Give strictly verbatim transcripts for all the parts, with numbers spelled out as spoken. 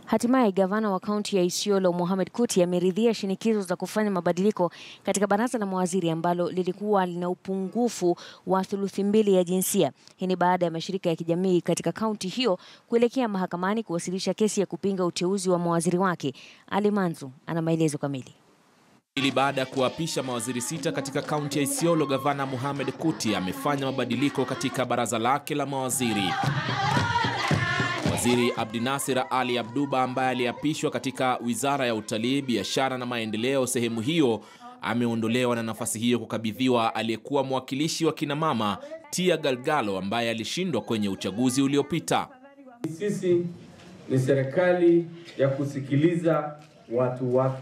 Hatimaye gavana wa kaunti ya Isiolo Mohamed Kuti ameridhia shinikizo za kufanya mabadiliko katika baraza la mawaziri ambalo lilikuwa lina upungufu wa thuluthi mbili ya jinsia. Hii ni baada ya mashirika ya kijamii katika kaunti hiyo kuelekea mahakamani kuwasilisha kesi ya kupinga uteuzi wa mawaziri wake. Ali Manzu ana maelezo kamili. Ili baada ya kuapisha mawaziri sita katika kaunti ya Isiolo, gavana Mohamed Kuti amefanya mabadiliko katika baraza lake la mawaziri. Waziri Abdinasir Ali Abduba ambaye aliapishwa katika wizara ya utalii, biashara na maendeleo sehemu hiyo, ameondolewa na nafasi hiyo kukabidhiwa aliyekuwa mwakilishi wa kina mama Tia Galgalo ambaye alishindwa kwenye uchaguzi uliopita. Sisi ni serikali ya kusikiliza watu wake.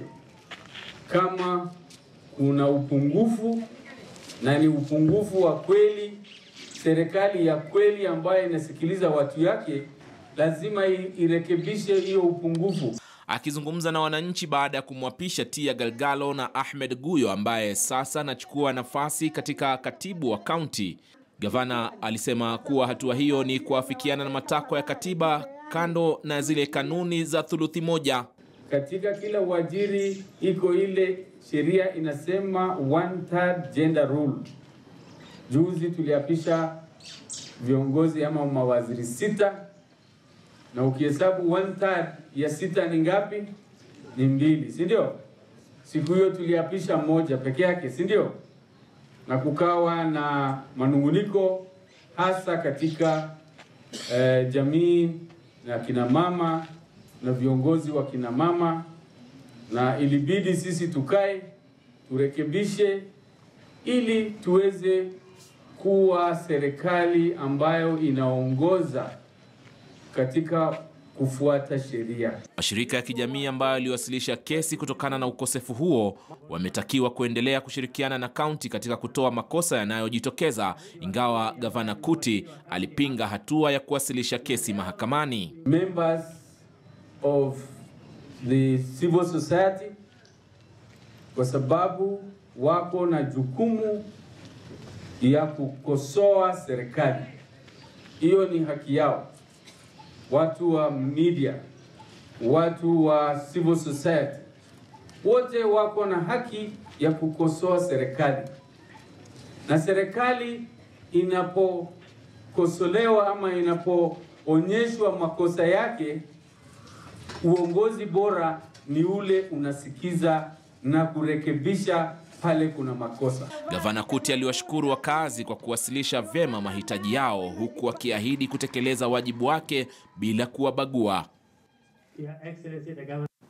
Kama kuna upungufu na ni upungufu wa kweli, serikali ya kweli ambayo inasikiliza watu yake lazima irekebishe hiyo upungufu. Akizungumza na wananchi baada ya kumwapisha Tia Galgalo na Ahmed Guyo ambaye sasa anachukua nafasi katika katibu wa kaunti, gavana alisema kuwa hatua hiyo ni kuafikiana na matakwa ya katiba kando na zile kanuni za thuluthi moja. Katika kila uajiri iko ile sheria inasema one third gender rule. Juzi tuliapisha viongozi ama mawaziri sita, na ukihesabu one third ya sita ni ngapi? Ni mbili, si ndio? Siku hiyo tuliapisha moja peke yake, si ndio? Na kukawa na manunguniko hasa katika eh, jamii na kina mama na viongozi wa kina mama, na ilibidi sisi tukae turekebishe ili tuweze kuwa serikali ambayo inaongoza katika kufuata sheria. Mashirika ya kijamii ambayo yaliwasilisha kesi kutokana na ukosefu huo wametakiwa kuendelea kushirikiana na kaunti katika kutoa makosa yanayojitokeza, ingawa gavana Kuti alipinga hatua ya kuwasilisha kesi mahakamani. Members of the civil society, kwa sababu wako na jukumu ya kukosoa serikali. Hiyo ni haki yao. Watu wa media, watu wa civil society, wote wako na haki ya kukosoa serikali. Na serikali inapokosolewa ama inapoonyeshwa makosa yake, uongozi bora ni ule unasikiza na kurekebisha pale kuna makosa. Gavana Kuti aliwashukuru wakazi kwa kuwasilisha vyema mahitaji yao, huku akiahidi kutekeleza wajibu wake bila kuwabagua.